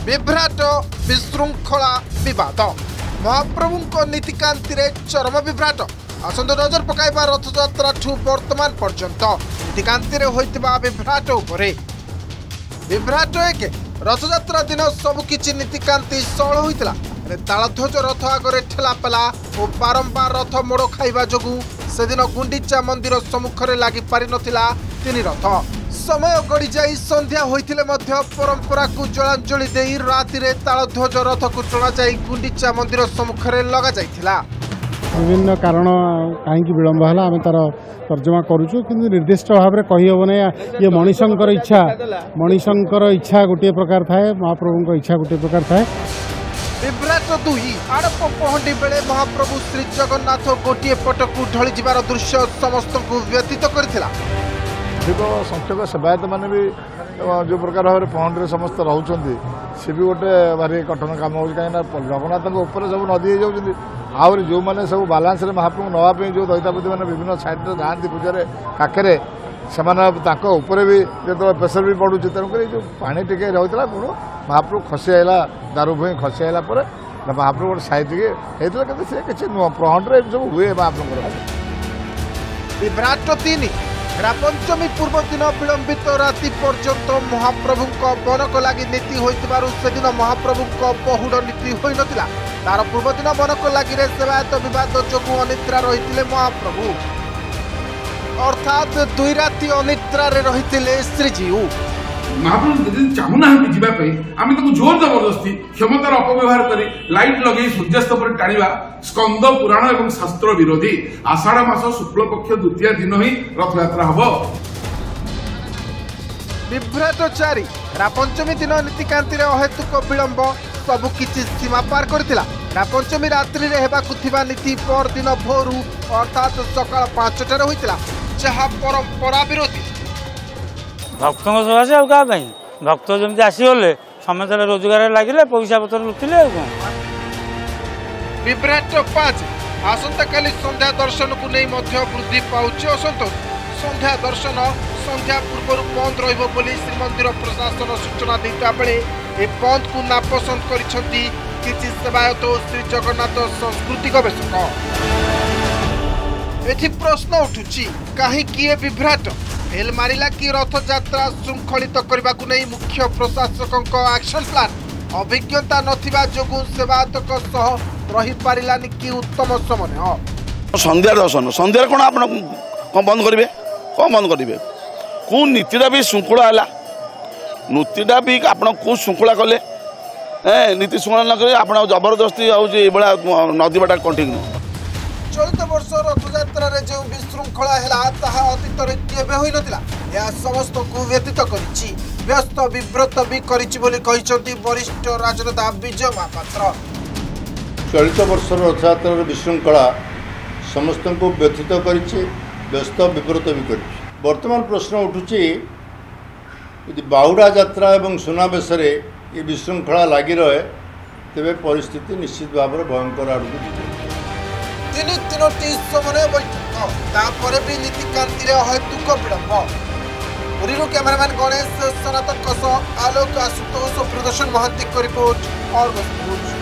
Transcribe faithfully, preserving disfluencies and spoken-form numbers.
विभ्राट विशृंखला विवाद महाप्रभु नीतिकांति चरम विभ्राट आसंत नजर पकाइबा रथयात्रा ठू वर्तमान पर्यंत नीतिकांति होइतिबा विभ्राट उपरे विभ्राट एक रथयात्रा दिन सबुकिछि नीतिकांति सळ होइतिला तालध्वज रथ आगे ठेलापेला और बारंबार रथ मोड़ खाइबा जोगु सेदिन गुंडीचा मंदिर सम्मुखें लगी पारि नथिला तीन रथ समय गड़ी जाई संध्या होइतिले मध्य परंपरा को जलांजलि देई रातिरे तालध्वज रथ को टणा जाई गुंडीचा मंदिर सम्मुखें लगा जाइथिला। विभिन्न कारण कहीं विलंब है आम तार तर्जमा करुचु कि निर्दिष्ट भाव में कही हम ना ये मनीषंकर इच्छा मनीषंकर इच्छा गोटे प्रकार थाए महाप्रभु इच्छा गोटे प्रकार थाए। विभ्राट दुई आड़प पहंडी बेले महाप्रभु श्री जगन्नाथ गोटे पटकू ढली जिबार दृश्य समस्त को व्यतीत करथिला। संख्यक सेवायत मैंने भी जो प्रकार भाव पहंडी समस्त रोचे सी भी गोटे भारी कठिन कम हो कहीं जगन्नाथ सब नदी हो जाती आहरी जो मैंने सब बालांस महाप्रभु नापी जो दैतापति मैंने विभिन्न साइड जाती पूजा पाखे से भी जो प्रेसर भी पड़ू तेणुक जो पानी टी रही गुण महाप्रभु खसी आला दारू भूई खसी आला महाप्रभु गोटे साइड होता किसी नुह प्रहंडे सब हुए महाप्रभु। विभ्राट तीन पंचमी पूर्व दिन विलंबित राति पर्यंत महाप्रभु बनक लगी नीति होइतिबारु सेदिन महाप्रभु बहुड़ नीति होई नथिला तार पूर्व दिन बनक लगी सेवायत विवाद जोगु अनिद्रा रहितिले महाप्रभु अर्थात दुई राति अनिद्रा रहितिले श्रीजीउ। महाप्रभु जदि चाहूना जावाई आम जोर जबरदस्ती क्षमतार अपव्यवहार कर लाइट लगे सूर्यास्त पर टाणिबा स्कंद पुराण और शास्त्र विरोधी आषाढ़ मास शुक्ल पक्ष द्वितीय दिन ही रथयात्रा हम। विभ्राट चारि पंचमी दिन नीतिकांति अहेतुक विलंब सबुकिछि सीमा पार करथिला। पंचमी रात्रि रे हेबाकु थिबा नीति पर दिन भोरू अर्थात सकाळ पांचटार होइतिला जहा परंपरा विरोधी। भक्त सकाशे आ क्या भक्त जमी आसीगले समस्त रोजगार लगे पैसा पत्र लुटिले विभ्राट पांच आसंता काली संध्या दर्शन को नहीं मध्य वृद्धि पाउछि असंतोष संध्या दर्शन संध्या पूर्व बंद रहिबो बोली श्रीमंदिर प्रशासन सूचना देता बेले ए बंद को नापसंद करिसेंती किछि सेवायत श्री जगन्नाथ संस्कृति गवेषक। एथि प्रश्न उठुछि काहे किए विभ्राट फेल मारिला कि रथयात्रा श्रृंखलित करने को नहीं मुख्य प्रशासक एक्शन प्लान अभिज्ञता नथिबा जोगु सेवायतक सह रही पारिलानि कि उत्तम समय संध्या दर्शन संध्या कौन आप बंद करेंगे कौन बंद करेंगे कौ नीतिटा भी श्रृंखला है नीतिटा भी आप श्रृंखला कले नीति श्रृंखला न करें आप जबरदस्ती आउे नदी बाटा कंटिन्यू। चलित वर्ष रथयात्रा जो विशृंखला है अतीत केवे होई नथिला यह समस्त को व्यतीत करिछि व्यस्त विव्रत भी करिछि बोली कहिसंती वरिष्ठ राजनेता विजय महापात्र। चलित वर्ष रथयात्रा विशृंखला समस्त को व्यतीत करिछि व्यस्त विव्रत भी करिछि। वर्तमान प्रश्न उठुछि यदि बाहुड़ा यात्रा एवं सुनाबेश ये विशृंखला लगी रहे तेरे परिस्थिति निश्चित भाव में भयंकर आड़ तीन तीनोटी समय बैठक तापर भी नीतिकांति अहेतुक विलंब। Puri cameraman Ganesh Sanatan Alok Ashutosh Pradarshan Mahanti report.